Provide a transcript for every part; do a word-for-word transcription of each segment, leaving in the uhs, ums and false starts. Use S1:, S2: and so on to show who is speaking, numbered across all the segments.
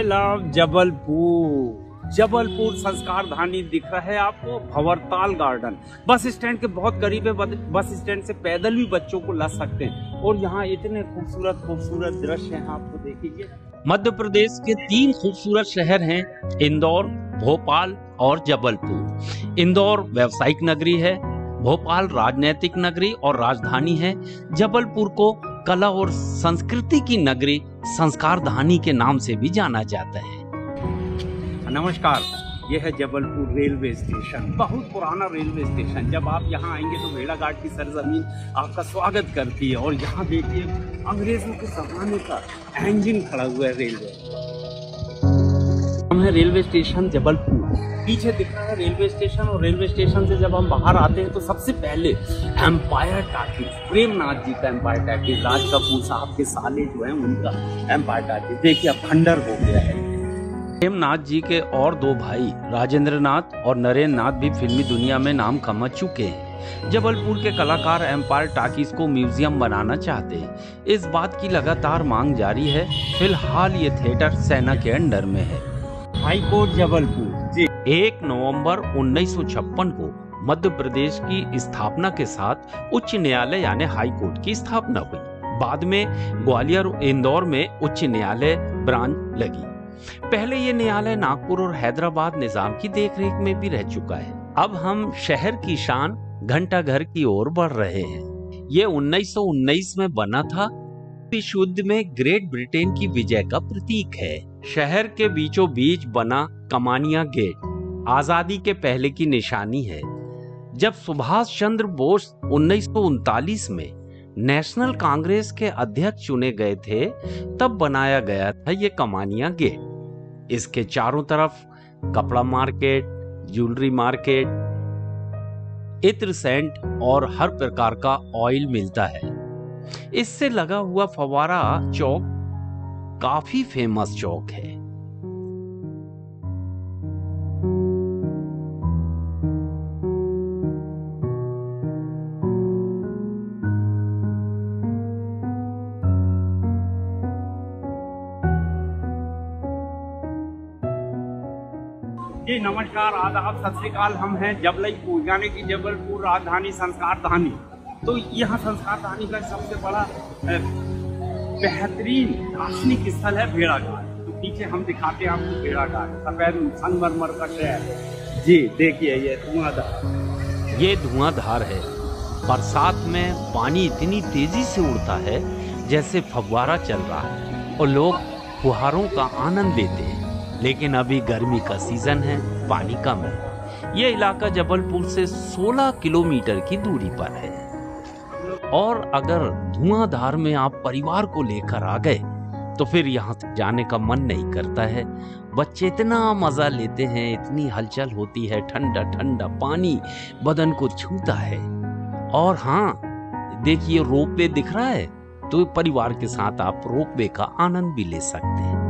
S1: Love Jabalpur. Jabalpur संस्कार धानी दिख रहा है आपको। भंवरताल गार्डन बस स्टैंड के बहुत करीब है। बस स्टैंड से पैदल भी बच्चों को ला सकते हैं। और यहाँ इतने खूबसूरत खूबसूरत दृश्य हैं, आपको देखिए।
S2: मध्य प्रदेश के तीन खूबसूरत शहर हैं, इंदौर, भोपाल और जबलपुर। इंदौर व्यावसायिक नगरी है, भोपाल राजनीतिक नगरी और राजधानी है, जबलपुर को कला और संस्कृति की नगरी संस्कार धानी के नाम से भी जाना जाता है।
S1: नमस्कार, यह है जबलपुर रेलवे स्टेशन। बहुत पुराना रेलवे स्टेशन। जब आप यहाँ आएंगे तो भेड़ाघाट की सरजमीन आपका स्वागत करती है। और यहाँ देखिए अंग्रेजों के जमाने का इंजन खड़ा हुआ है रेलवे। हम है रेलवे स्टेशन जबलपुर। पीछे दिख रहा है रेलवे स्टेशन। और रेलवे स्टेशन से जब हम बाहर आते हैं तो सबसे पहले एम्पायर टाकीज, प्रेमनाथ जी का एम्पायर टाकीज, राज कपूर साहब के साले जो है उनका एम्पायर टाकीज देखिए अब खंडर हो गया है।
S2: प्रेमनाथ जी के और दो भाई राजेंद्र नाथ और नरेंद्र नाथ भी फिल्मी दुनिया में नाम कमा चुके हैं। जबलपुर के कलाकार एम्पायर टाकीज को म्यूजियम बनाना चाहते हैं। इस बात की लगातार मांग जारी है। फिलहाल ये थिएटर सेना के अंडर में है।
S1: High court Jabalpur ji.
S2: एक नवंबर उन्नीस सौ छप्पन को मध्य प्रदेश की स्थापना के साथ उच्च न्यायालय यानी हाई कोर्ट की स्थापना हुई। बाद में ग्वालियर और इंदौर में उच्च न्यायालय ब्रांच लगी। पहले ये न्यायालय नागपुर और हैदराबाद निजाम की देखरेख में भी रह चुका है। अब हम शहर की शान घंटा घर की ओर बढ़ रहे हैं। ये उन्नीस सौ उन्नीस में बना था। विश्व युद्ध में ग्रेट ब्रिटेन की विजय का प्रतीक है। शहर के बीचों बीच बना कमानिया गेट आजादी के पहले की निशानी है। जब सुभाष चंद्र बोस उन्नीस सौ उनतालीस में नेशनल कांग्रेस के अध्यक्ष चुने गए थे, तब बनाया गया था ये कमानिया गेट। इसके चारों तरफ कपड़ा मार्केट, ज्वेलरी मार्केट, इत्र सेंट और हर प्रकार का ऑयल मिलता है। इससे लगा हुआ फवारा चौक काफी फेमस चौक है।
S1: जी नमस्कार, आदाब, सत श्री अकाल। हम हैं जबलपुर यानी कि जबलपुर राजधानी संस्कार धानी। तो यहाँ संस्कार धानी का सबसे बड़ा बेहतरीन दार्शनिक स्थल है भेड़ाघाट। तो पीछे हम दिखाते हैं आपको भेड़ाघाट, सफेद संगमरमर का शहर। जी देखिए ये धुआंधार,
S2: ये धुआंधार है। बरसात में पानी इतनी तेजी से उड़ता है जैसे फव्वारा चल रहा है और लोग फुहारों का आनंद लेते हैं। लेकिन अभी गर्मी का सीजन है, पानी कम है। ये इलाका जबलपुर से सोलह किलोमीटर की दूरी पर है। और अगर धुआंधार में आप परिवार को लेकर आ गए तो फिर यहाँ से जाने का मन नहीं करता है। बच्चे इतना मजा लेते हैं, इतनी हलचल होती है, ठंडा ठंडा पानी बदन को छूता है। और हाँ देखिए रोपवे दिख रहा है, तो परिवार के साथ आप रोपवे का आनंद भी ले सकते हैं।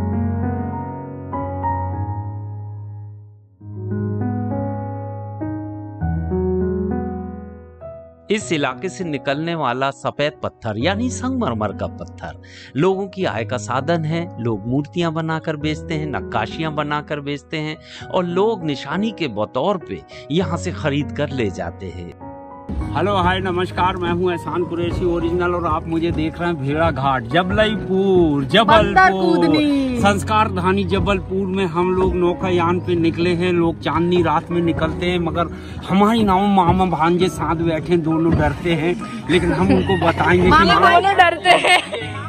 S2: इस इलाके से निकलने वाला सफेद पत्थर यानी संगमरमर का पत्थर लोगों की आय का साधन है। लोग मूर्तियां बनाकर बेचते हैं, नक्काशियां बनाकर बेचते हैं और लोग निशानी के बतौर पे यहाँ से खरीद कर ले जाते हैं।
S1: हेलो हाय नमस्कार, मैं हूँ एहसान कुरैशी ओरिजिनल और आप मुझे देख रहे हैं भेड़ाघाट जबलपुर जबलपुर संस्कार धानी जबलपुर में। हम लोग नौकायान पे निकले हैं। लोग चांदनी रात में निकलते हैं, मगर हमारी नाव मामा भांजे साथ बैठे, दोनों डरते हैं। लेकिन हम उनको बताएंगे कि
S3: दोनों डरते हैं।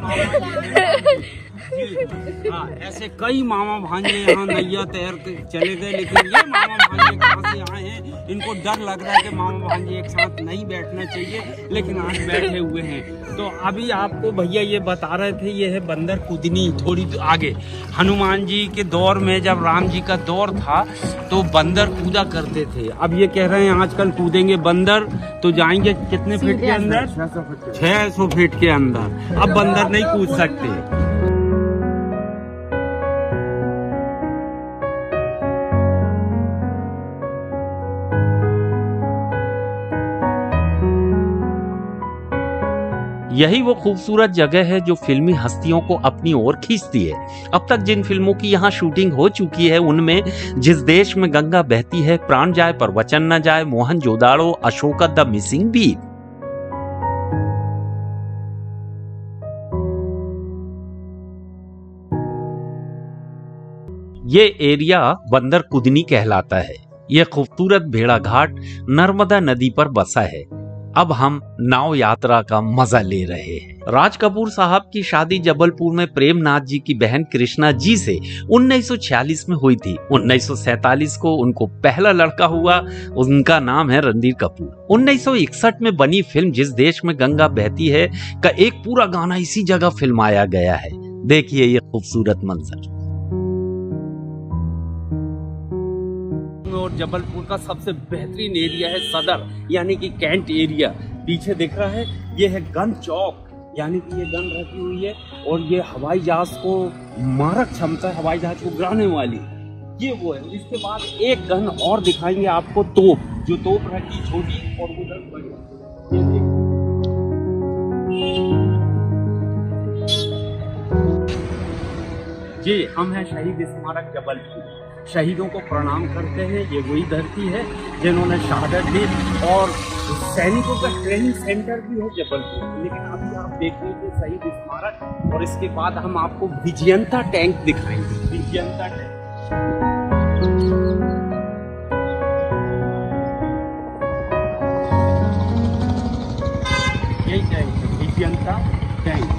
S1: हाँ, ऐसे कई मामा भांजे यहाँ नैया तैर के चले गए, लेकिन ये मामा भांजे कहाँ से आए हैं? इनको डर लग रहा है कि मामा भांजे एक साथ नहीं बैठना चाहिए, लेकिन आज बैठे हुए हैं। तो अभी आपको भैया ये बता रहे थे, ये है बंदर कूदनी। थोड़ी आगे हनुमान जी के दौर में जब राम जी का दौर था तो बंदर कूदा करते थे। अब ये कह रहे हैं आजकल कूदेंगे बंदर तो जाएंगे कितने फीट के अंदर? छह सौ फीट के अंदर। अब बंदर नहीं कूद सकते।
S2: यही वो खूबसूरत जगह है जो फिल्मी हस्तियों को अपनी ओर खींचती है। अब तक जिन फिल्मों की यहाँ शूटिंग हो चुकी है उनमें जिस देश में गंगा बहती है, प्राण जाए पर वचन न जाए, Mohenjodaro, Ashoka the missing beat. ये एरिया बंदर कुदनी कहलाता है। यह खूबसूरत भेड़ा घाट नर्मदा नदी पर बसा है। अब हम नाव यात्रा का मजा ले रहे हैं। राज कपूर साहब की शादी जबलपुर में प्रेमनाथ जी की बहन कृष्णा जी से उन्नीस सौ छियालीस में हुई थी। उन्नीस सौ सैतालीस को उनको पहला लड़का हुआ, उनका नाम है रणधीर कपूर। उन्नीस सौ इकसठ में बनी फिल्म जिस देश में गंगा बहती है का एक पूरा गाना इसी जगह फिल्माया गया है। देखिए ये खूबसूरत मंजर।
S1: और जबलपुर का सबसे बेहतरीन एरिया है सदर यानी कि कैंट एरिया। पीछे दिख रहा है ये है गन चौक, यानी कि ये गन रखी हुई है और ये हवाई जहाज को मारक क्षमता है, हवाई जहाज को गिराने वाली ये वो है। इसके बाद एक गन और दिखाएंगे आपको, तोप, जो तोप रखी छोटी और उधर बड़ी। ये देखिए जी हम हैं शहीद स्मारक जबलपुर। शहीदों को प्रणाम करते हैं। ये वही धरती है जिन्होंने शहादत दी और सैनिकों का ट्रेनिंग सेंटर भी है जबलपुर। लेकिन अभी आप देख लीजिए शहीद स्मारक और इसके बाद हम आपको विजयंता टैंक दिखाएंगे। विजयंता टैंक यही टैंक है, विजयंता टैंक।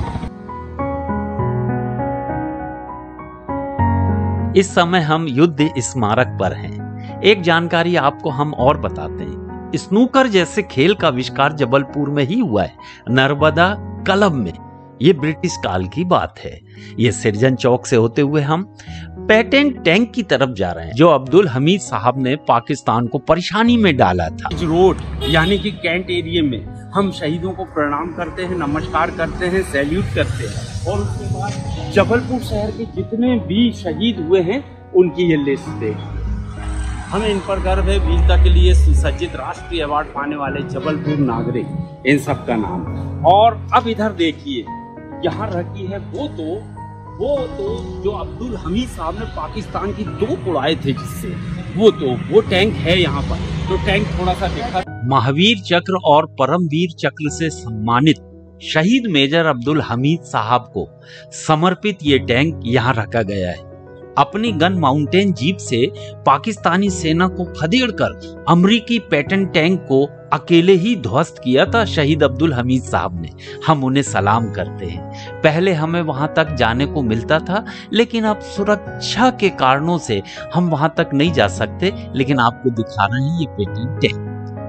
S2: इस समय हम युद्ध स्मारक पर हैं। एक जानकारी आपको हम और बताते हैं। स्नूकर जैसे खेल का आविष्कार जबलपुर में ही हुआ है, नर्मदा क्लब में। ये ब्रिटिश काल की बात है। ये सृजन चौक से होते हुए हम पेटेंट टैंक की तरफ जा रहे हैं जो अब्दुल हमीद साहब ने पाकिस्तान को परेशानी में डाला था।
S1: रोड यानी कि कैंट एरिया में हम शहीदों को प्रणाम करते हैं, नमस्कार करते हैं, सैल्यूट करते हैं और उसके बाद जबलपुर शहर के जितने भी शहीद हुए हैं उनकी ये लिस्ट देखिए। हमें इन पर गर्व है। वीरता के लिए सुसज्जित राष्ट्रीय अवार्ड पाने वाले जबलपुर नागरिक, इन सब का नाम। और अब इधर देखिए यहाँ रखी है वो तो वो तो जो अब्दुल हमीद साहब ने पाकिस्तान की दो उड़ाए थे जिससे, वो तो वो टैंक है यहाँ पर। तो टैंक थोड़ा सा दिखा।
S2: महावीर चक्र और परमवीर चक्र से सम्मानित शहीद मेजर अब्दुल हमीद साहब को समर्पित ये टैंक यहाँ रखा गया है। अपनी गन माउंटेन जीप से पाकिस्तानी सेना को खदेड़कर अमरीकी पेटेंट टैंक को अकेले ही ध्वस्त किया था शहीद अब्दुल हमीद साहब ने। हम उन्हें सलाम करते हैं। पहले हमें वहां तक जाने को मिलता था, लेकिन अब सुरक्षा के कारणों से हम वहां तक नहीं जा सकते। लेकिन आपको दिखा रहे हैं ये पेटेंट टैंक।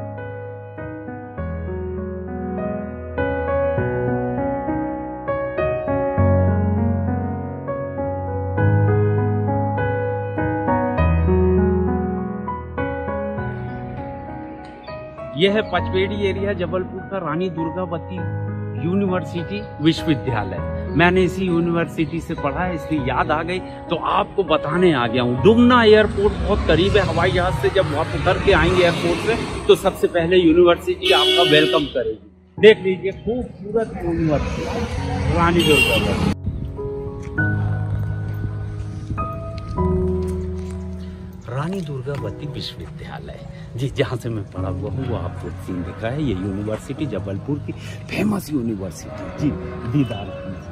S1: यह है पचपेड़ी एरिया जबलपुर का, रानी दुर्गावती यूनिवर्सिटी विश्वविद्यालय। मैंने इसी यूनिवर्सिटी से पढ़ा है इसलिए याद आ गई, तो आपको बताने आ गया हूँ। डुमना एयरपोर्ट बहुत करीब है। हवाई जहाज से जब आप उतर के आएंगे एयरपोर्ट से तो सबसे पहले यूनिवर्सिटी आपका वेलकम करेगी। देख लीजिए खूबसूरत यूनिवर्सिटी रानी दुर्गावती। रानी दुर्गावती विश्वविद्यालय जी, जहाँ से मैं पढ़ा हुआ हूँ वो आपको सीन दिखा है। ये यूनिवर्सिटी जबलपुर की फेमस यूनिवर्सिटी जी, दीदार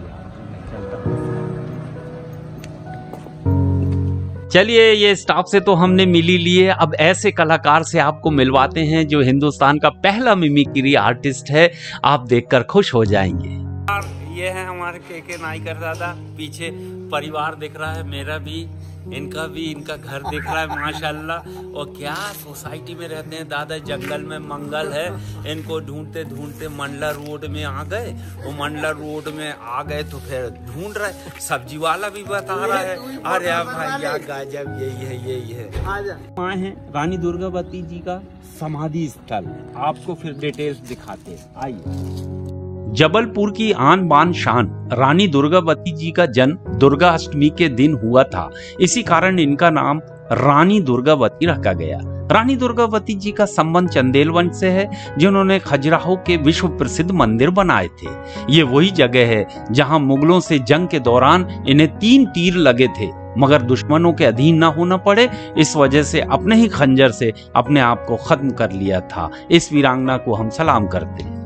S2: चलिए ये स्टाफ से तो हमने मिली लिए। अब ऐसे कलाकार से आपको मिलवाते हैं जो हिंदुस्तान का पहला मिमिक्री आर्टिस्ट है। आप देखकर खुश हो जाएंगे।
S1: ये है हमारे के के नाइकर दादा। पीछे परिवार दिख रहा है, मेरा भी, इनका भी, इनका घर दिख रहा है माशाल्लाह। और क्या सोसाइटी में रहते हैं दादा, जंगल में मंगल है। इनको ढूंढते ढूंढते मंडला रोड में आ गए। वो मंडला रोड में आ गए तो फिर ढूंढ रहे, सब्जी वाला भी बता रहा है। अरे भैया गजब, यही है यही है। वहाँ है रानी दुर्गावती जी का समाधि स्थल, आपको फिर डिटेल्स दिखाते हैं, आइए।
S2: जबलपुर की आन बान शान रानी दुर्गावती जी का जन्म दुर्गा अष्टमी के दिन हुआ था। इसी कारण इनका नाम रानी दुर्गावती रखा गया। रानी दुर्गावती जी का संबंध चंदेल वंश से है, जिन्होंने खजुराहो के विश्व प्रसिद्ध मंदिर बनाए थे। ये वही जगह है जहां मुगलों से जंग के दौरान इन्हें तीन तीर लगे थे, मगर दुश्मनों के अधीन न होना पड़े, इस वजह से अपने ही खंजर से अपने आप को खत्म कर लिया था। इस वीरांगना को हम सलाम करते हैं।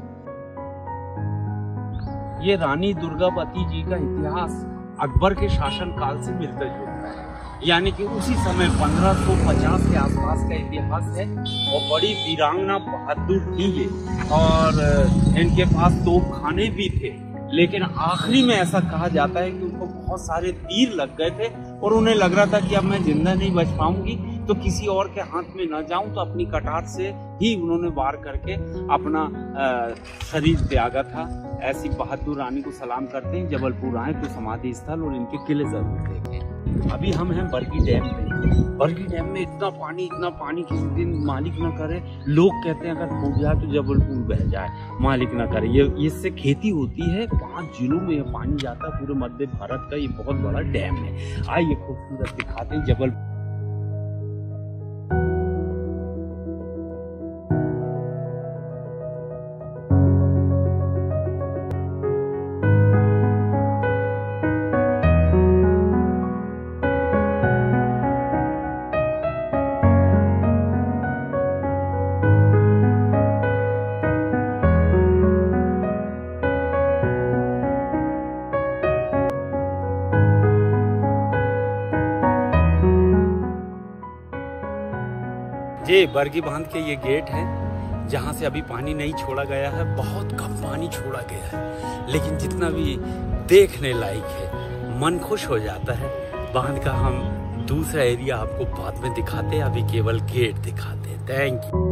S1: ये रानी दुर्गावती जी का इतिहास अकबर के शासन काल से मिलता जुलता है, यानी कि उसी समय पंद्रह सौ पचास के आसपास का इतिहास है। और बड़ी वीरांगना बहादुर थी ये, और इनके पास तोपखाने भी थे, लेकिन आखिरी में ऐसा कहा जाता है कि उनको बहुत सारे तीर लग गए थे और उन्हें लग रहा था कि अब मैं जिंदा नहीं बच पाऊंगी, तो किसी और के हाथ में न जाऊं, तो अपनी कटार से ही उन्होंने वार करके अपना शरीर त्यागा था। ऐसी बहादुर रानी को सलाम करते हैं। जबलपुर आए तो समाधि स्थल और इनके किले जरूर देखें। अभी हम हैं बरगी डैम पे। बरगी डैम में इतना पानी इतना पानी किसी दिन मालिक न करे, लोग कहते हैं अगर फूट जाए तो जबलपुर बह जाए, मालिक न करे। ये इससे खेती होती है, पांच जिलों में ये पानी जाता है, पूरे मध्य भारत का ये बहुत बड़ा डैम है। आइए खूबसूरत दिखाते हैं जबलपुर। ये बरगी बांध के ये गेट है जहाँ से अभी पानी नहीं छोड़ा गया है, बहुत कम पानी छोड़ा गया है, लेकिन जितना भी देखने लायक है, मन खुश हो जाता है। बांध का हम दूसरा एरिया आपको बाद में दिखाते हैं, अभी केवल गेट दिखाते हैं। Thank you.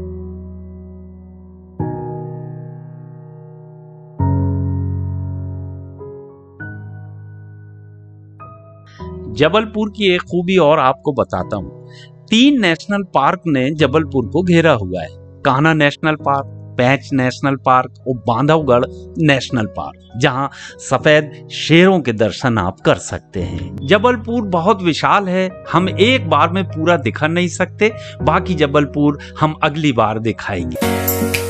S2: जबलपुर की एक खूबी और आपको बताता हूँ। तीन नेशनल पार्क ने जबलपुर को घेरा हुआ है। Kanha national park, Pench national park और बांधवगढ़ नेशनल पार्क, जहां सफेद शेरों के दर्शन आप कर सकते हैं। जबलपुर बहुत विशाल है, हम एक बार में पूरा दिखा नहीं सकते, बाकी जबलपुर हम अगली बार दिखाएंगे।